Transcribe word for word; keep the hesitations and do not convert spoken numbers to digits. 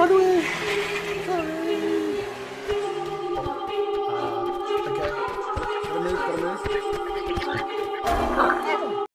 Run away! Uh, okay. Gotta move, gotta move.